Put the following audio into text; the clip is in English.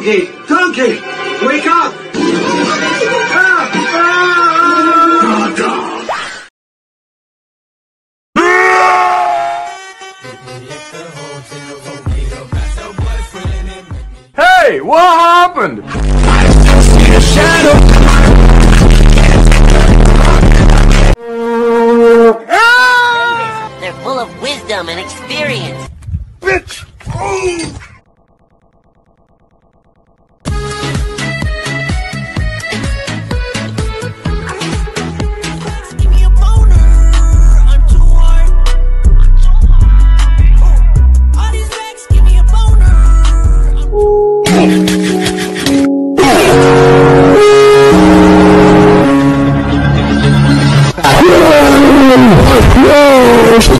Donkey! Donkey! Wake up! Hey, what happened? They're full of wisdom and experience. Bitch! Oh!